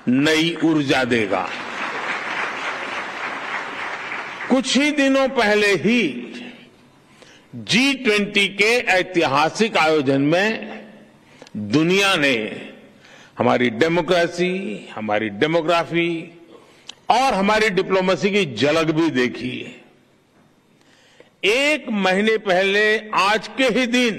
नई ऊर्जा देगा। कुछ ही दिनों पहले ही G20 के ऐतिहासिक आयोजन में दुनिया ने हमारी डेमोक्रेसी, हमारी डेमोग्राफी और हमारी डिप्लोमेसी की झलक भी देखी। एक महीने पहले आज के ही दिन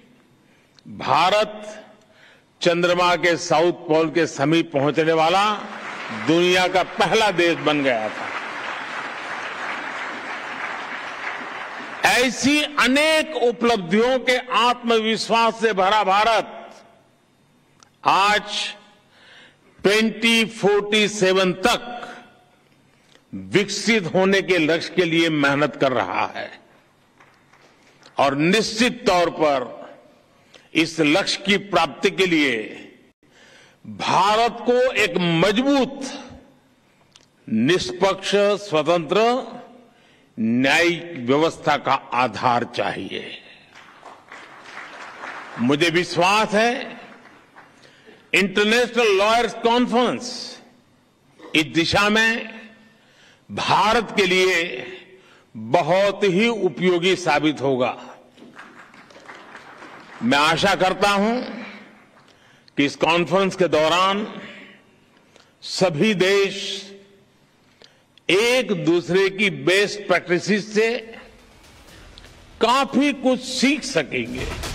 भारत चंद्रमा के साउथ पोल के समीप पहुंचने वाला दुनिया का पहला देश बन गया था। ऐसी अनेक उपलब्धियों के आत्मविश्वास से भरा भारत आज 2047 तक विकसित होने के लक्ष्य के लिए मेहनत कर रहा है और निश्चित तौर पर इस लक्ष्य की प्राप्ति के लिए भारत को एक मजबूत, निष्पक्ष, स्वतंत्र न्यायिक व्यवस्था का आधार चाहिए। मुझे विश्वास है इंटरनेशनल लॉयर्स कॉन्फ्रेंस इस दिशा में भारत के लिए बहुत ही उपयोगी साबित होगा। मैं आशा करता हूं कि इस कॉन्फ्रेंस के दौरान सभी देश एक दूसरे की बेस्ट प्रैक्टिसेस से काफी कुछ सीख सकेंगे।